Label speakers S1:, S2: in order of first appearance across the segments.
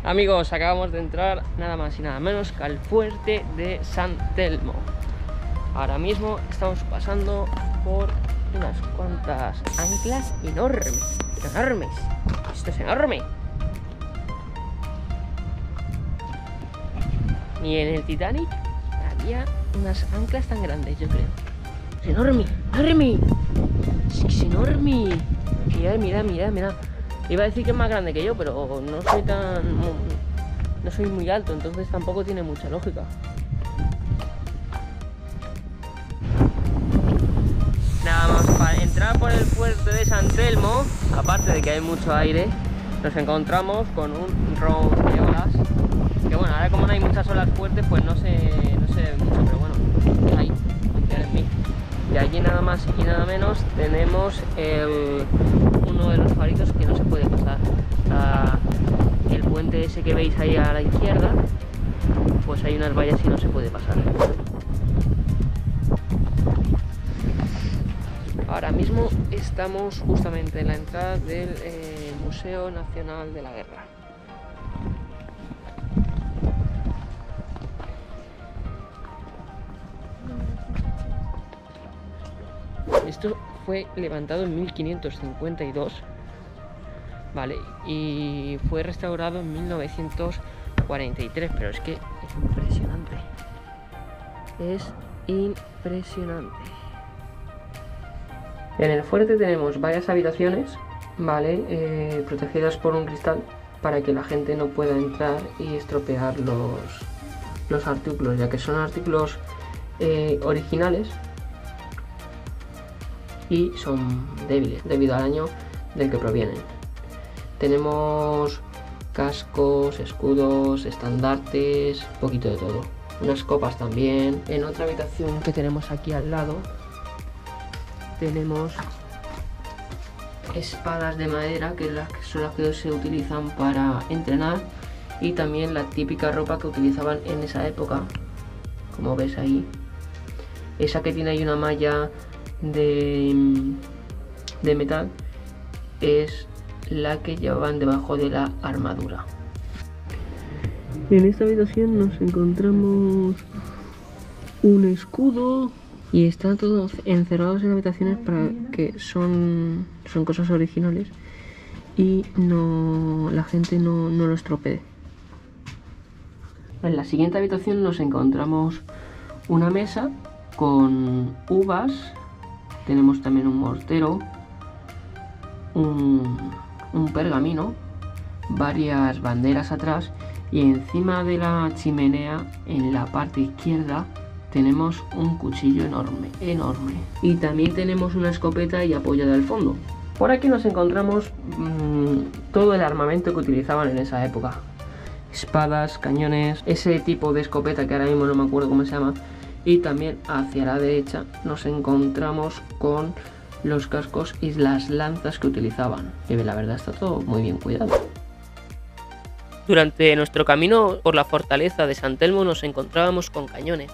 S1: Amigos, acabamos de entrar nada más y nada menos que al fuerte de San Telmo. Ahora mismo estamos pasando por unas cuantas anclas enormes, enormes. Esto es enorme. Ni en el Titanic había unas anclas tan grandes, yo creo. Es enorme, enorme. Sí, es enorme. Mira, mira, mira. Iba a decir que es más grande que yo, pero no soy muy alto, entonces tampoco tiene mucha lógica. Nada más, para entrar por el fuerte de San Telmo, aparte de que hay mucho aire, nos encontramos con un rompeolas. Que bueno, ahora como no hay muchas olas fuertes, pues no se ve mucho, pero bueno, ahí, confiar en mí. Y allí nada más y nada menos tenemos uno de los faritos que no se puede pasar. El puente ese que veis ahí a la izquierda, pues hay unas vallas y no se puede pasar. Ahora mismo estamos justamente en la entrada del Museo Nacional de la Guerra. Esto fue levantado en 1552, ¿vale? Y fue restaurado en 1943, pero es que es impresionante. Es impresionante. En el fuerte tenemos varias habitaciones, ¿vale? Protegidas por un cristal para que la gente no pueda entrar y estropear los artículos, ya que son artículos originales y son débiles debido al año del que provienen. Tenemos cascos, escudos, estandartes, un poquito de todo. Unas copas también. En otra habitación que tenemos aquí al lado tenemos espadas de madera, que son las que se utilizan para entrenar, y también la típica ropa que utilizaban en esa época, como ves ahí. Esa que tiene ahí una malla de metal es la que llevaban debajo de la armadura. En esta habitación nos encontramos un escudo y están todos encerrados en habitaciones para que son cosas originales y la gente no lo estropee. En la siguiente habitación nos encontramos una mesa con uvas. Tenemos también un mortero, un pergamino, varias banderas atrás, y encima de la chimenea, en la parte izquierda, tenemos un cuchillo enorme, enorme. Y también tenemos una escopeta y apoyada al fondo. Por aquí nos encontramos todo el armamento que utilizaban en esa época. Espadas, cañones, ese tipo de escopeta que ahora mismo no me acuerdo cómo se llama. Y también hacia la derecha nos encontramos con los cascos y las lanzas que utilizaban. Y la verdad está todo muy bien cuidado. Durante nuestro camino por la fortaleza de San Telmo nos encontrábamos con cañones.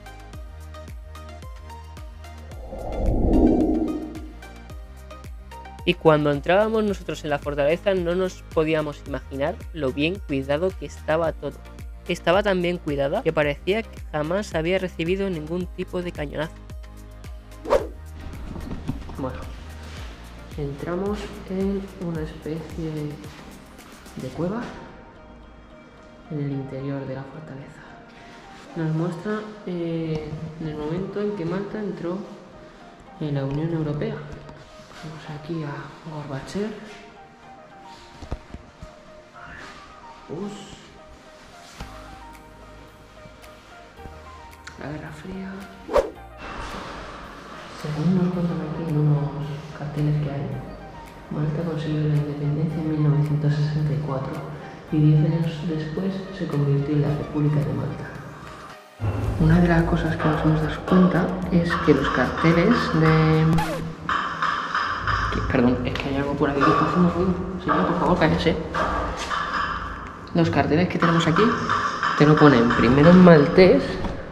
S1: Y cuando entrábamos nosotros en la fortaleza no nos podíamos imaginar lo bien cuidado que estaba todo. Estaba tan bien cuidada que parecía que jamás había recibido ningún tipo de cañonazo. Bueno, entramos en una especie de cueva en el interior de la fortaleza. Nos muestra en el momento en que Malta entró en la Unión Europea. Vamos aquí a Gorbachev. La Guerra Fría. Según nos cuentan aquí en unos carteles que hay, Malta consiguió la independencia en 1964 y 10 años después se convirtió en la República de Malta. Una de las cosas que nos hemos dado cuenta es que los carteles de... Perdón, es que hay algo por aquí que está haciendo ruido. Señor, por favor, cállese. Los carteles que tenemos aquí te lo ponen primero en maltés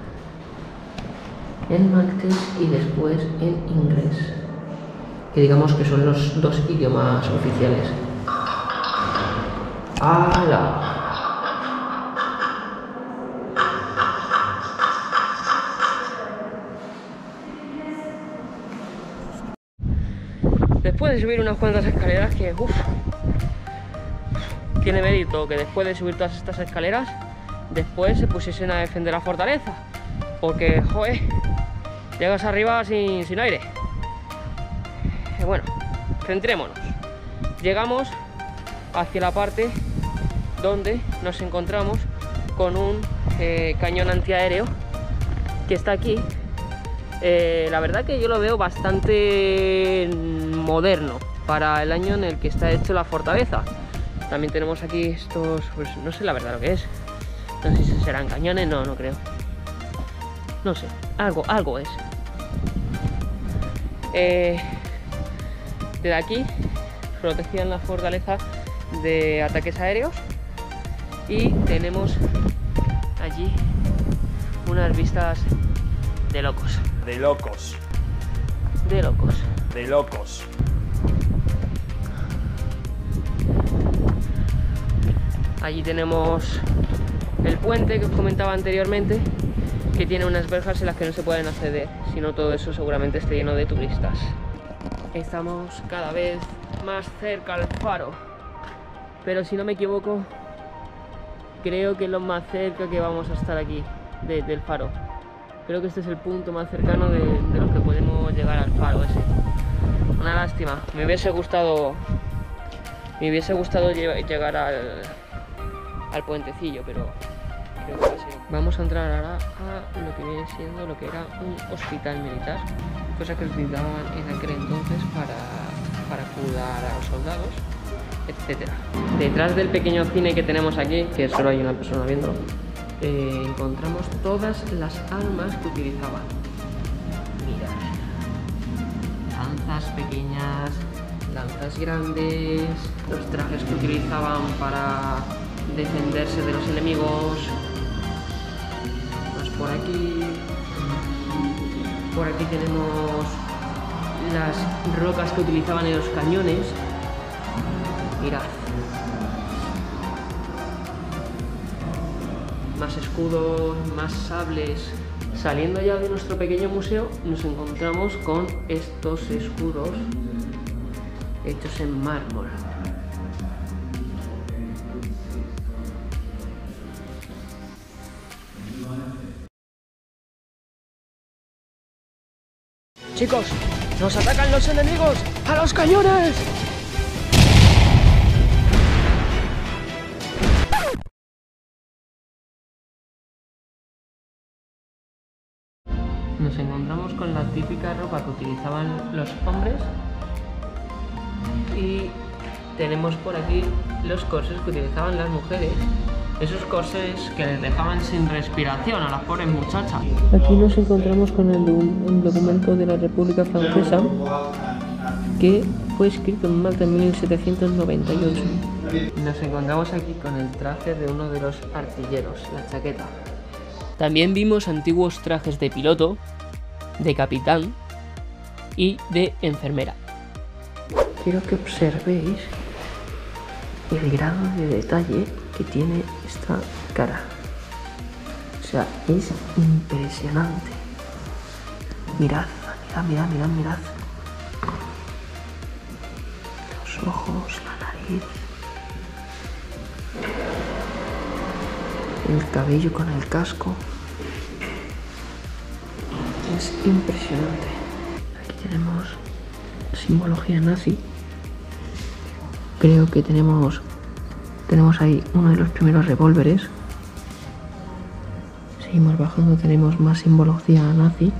S1: y después en inglés, que digamos que son los dos idiomas oficiales. ¡Hala! Después de subir unas cuantas escaleras que, uff, tiene mérito que después de subir todas estas escaleras, después se pusiesen a defender la fortaleza. Porque, joder, llegas arriba sin aire. Bueno, centrémonos. Llegamos hacia la parte donde nos encontramos con un cañón antiaéreo que está aquí. La verdad que yo lo veo bastante moderno para el año en el que está hecho la fortaleza. También tenemos aquí estos, pues no sé la verdad lo que es. No sé si serán cañones, no creo. No sé, algo es. Desde aquí protegían la fortaleza de ataques aéreos y tenemos allí unas vistas de locos.
S2: De locos.
S1: De locos.
S2: De locos.
S1: Allí tenemos el puente que os comentaba anteriormente, que tiene unas verjas en las que no se pueden acceder, sino todo eso seguramente esté lleno de turistas. Estamos cada vez más cerca al faro, pero si no me equivoco, creo que es lo más cerca que vamos a estar aquí del faro. Creo que este es el punto más cercano de los que podemos llegar al faro ese. Una lástima, me hubiese gustado llegar al puentecillo, pero creo que va a ser. Vamos a entrar ahora a lo que viene siendo lo que era un hospital militar, cosa que utilizaban en aquel entonces para cuidar a los soldados, etc. Detrás del pequeño cine que tenemos aquí, que solo hay una persona viéndolo, encontramos todas las armas que utilizaban. Mirad, lanzas pequeñas, lanzas grandes, los trajes que utilizaban para defenderse de los enemigos. Pues por aquí tenemos las rocas que utilizaban en los cañones. Mirad, más escudos, más sables. Saliendo ya de nuestro pequeño museo, nos encontramos con estos escudos hechos en mármol. Chicos, nos atacan los enemigos. ¡A los cañones! Nos encontramos con la típica ropa que utilizaban los hombres y tenemos por aquí los corsés que utilizaban las mujeres. Esos corsés que les dejaban sin respiración a las pobres muchachas. Aquí nos encontramos con el documento de la República Francesa que fue escrito en Malta en 1798. Nos encontramos aquí con el traje de uno de los artilleros, la chaqueta. También vimos antiguos trajes de piloto, de capitán y de enfermera. Quiero que observéis el grado de detalle que tiene esta cara. O sea, es impresionante. Mirad. Los ojos, la nariz, el cabello con el casco. Es impresionante. Aquí tenemos simbología nazi. Creo que tenemos ahí uno de los primeros revólveres. Seguimos bajando, tenemos más simbología nazi.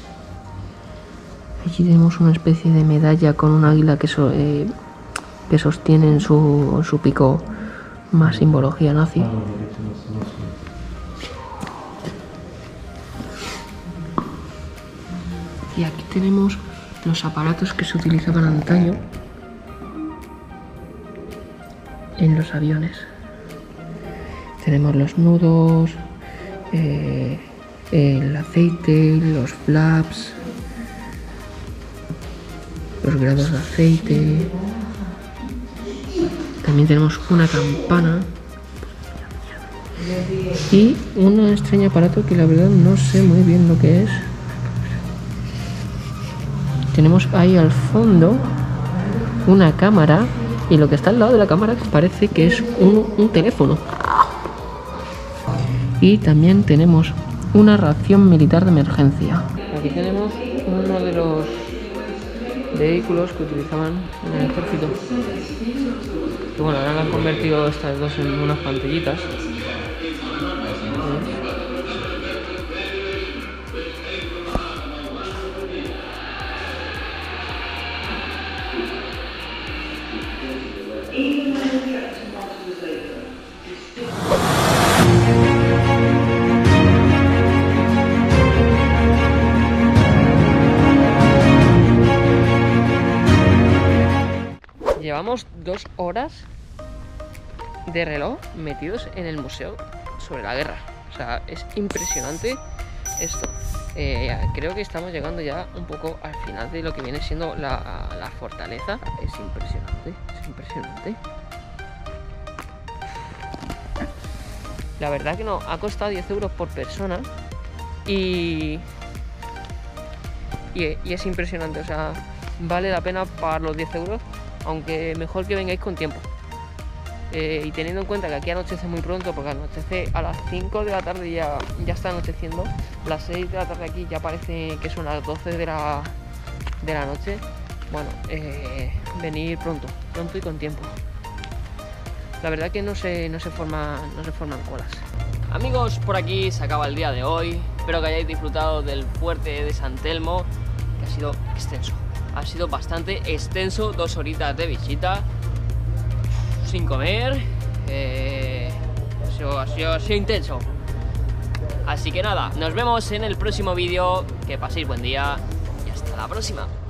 S1: Aquí tenemos una especie de medalla con un águila que sostiene en su pico más simbología nazi. Y aquí tenemos los aparatos que se utilizaban antaño en los aviones. Tenemos los nudos, el aceite, los flaps, los grados de aceite. También tenemos una campana y un extraño aparato que la verdad no sé muy bien lo que es. Tenemos ahí al fondo una cámara y lo que está al lado de la cámara parece que es un teléfono. Y también tenemos una ración militar de emergencia. Aquí tenemos uno de los vehículos que utilizaban en el ejército. Que bueno, ahora lo han convertido estas dos en unas pantallitas. Llevamos 2 horas de reloj metidos en el museo sobre la guerra. O sea, es impresionante esto. Creo que estamos llegando ya un poco al final de lo que viene siendo la fortaleza. Es impresionante, es impresionante. La verdad que no, ha costado 10 euros por persona y es impresionante. O sea, vale la pena pagar los 10 euros, aunque mejor que vengáis con tiempo. Y teniendo en cuenta que aquí anochece muy pronto, porque anochece a las 5 de la tarde, ya está anocheciendo. Las 6 de la tarde aquí ya parece que son las 12 de la noche. Bueno, venir pronto y con tiempo. La verdad que no se forman colas. Amigos, por aquí se acaba el día de hoy. Espero que hayáis disfrutado del fuerte de San Telmo, que ha sido extenso. Ha sido bastante extenso, 2 horitas de visita sin comer. Ha sido intenso. Así que nada, nos vemos en el próximo vídeo. Que paséis buen día y hasta la próxima.